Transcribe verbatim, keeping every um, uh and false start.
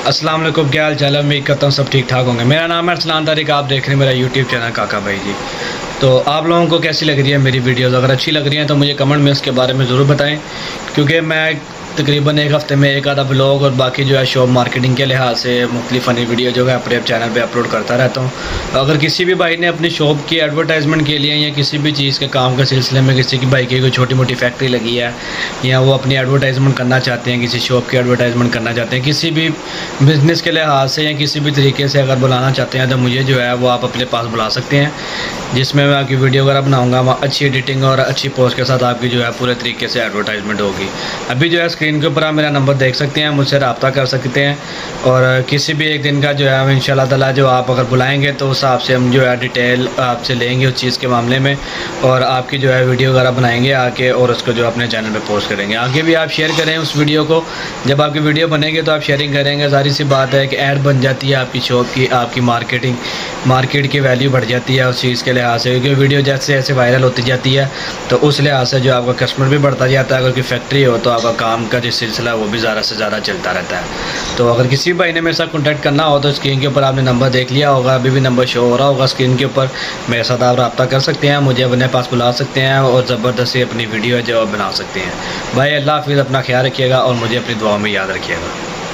अस्सलाम वालेकुम, क्या हाल चाल है। उम्मीद करता हूँ सब ठीक ठाक होंगे। मेरा नाम है अरसलान तारिक, आप देख रहे हैं मेरा यूट्यूब चैनल काका भाई जी। तो आप लोगों को कैसी लग रही है मेरी वीडियोस? अगर अच्छी लग रही हैं तो मुझे कमेंट में इसके बारे में ज़रूर बताएं, क्योंकि मैं तकरीबन एक हफ़्ते में एक आधा ब्लॉग और बाकी जो है शॉप मार्केटिंग के लिहाज से मुख्तलिफ फ़नी वीडियो जो है अपने चैनल पे अपलोड करता रहता हूँ। अगर किसी भी भाई ने अपनी शॉप की एडवर्टाइजमेंट के लिए या किसी भी चीज़ के काम के सिलसिले में किसी की भाई की कोई छोटी मोटी फैक्ट्री लगी है या वो अपनी एडवर्टाइजमेंट करना चाहते हैं, किसी शॉप की एडवर्टाइजमेंट करना चाहते हैं, किसी भी बिज़नेस के लिहाज से या किसी भी तरीके से अगर बुलाना चाहते हैं तो मुझे जो है वो आप अपने पास बुला सकते हैं, जिसमें मैं आपकी वीडियो वगैरह बनाऊँगा। अच्छी एडिटिंग और अच्छी पोस्ट के साथ आपकी जो है पूरे तरीके से एडवर्टाइजमेंट होगी। अभी जो है स्क्रीन के ऊपर आप मेरा नंबर देख सकते हैं, मुझसे रब्ता कर सकते हैं और किसी भी एक दिन का जो है हम इंशाल्लाह ताला जो आप अगर बुलाएंगे तो उस हिसाब से हम जो है डिटेल आपसे लेंगे उस चीज़ के मामले में और आपकी जो है वीडियो वगैरह बनाएंगे आके और उसको जो अपने चैनल पे पोस्ट करेंगे। आगे भी आप शेयर करें उस वीडियो को। जब आपकी वीडियो बनेगी तो आप शेयरिंग करेंगे, सारी सी बात है कि ऐड बन जाती है आपकी शॉप की, आपकी मार्केटिंग मार्केट की वैल्यू बढ़ जाती है उस चीज़ के लिहाज से, क्योंकि वीडियो जैसे जैसे वायरल होती जाती है तो उस लिहाज से जो आपका कस्टमर भी बढ़ता जाता है। अगर कोई फैक्ट्री हो तो आपका काम का जो सिलसिला वो भी ज़्यादा से ज़्यादा चलता रहता है। तो अगर किसी भाई ने मेरे साथ कॉन्टैक्ट करना हो तो स्क्रीन के ऊपर आपने नंबर देख लिया होगा, अभी भी नंबर शो हो रहा होगा स्क्रीन के ऊपर। मेरे साथ आप रब्ता कर सकते हैं, मुझे अपने पास बुला सकते हैं और ज़बरदस्ती अपनी वीडियो जो बना सकते हैं। भाई अल्लाह हाफिज़, अपना ख्याल रखिएगा और मुझे अपनी दुआ में याद रखिएगा।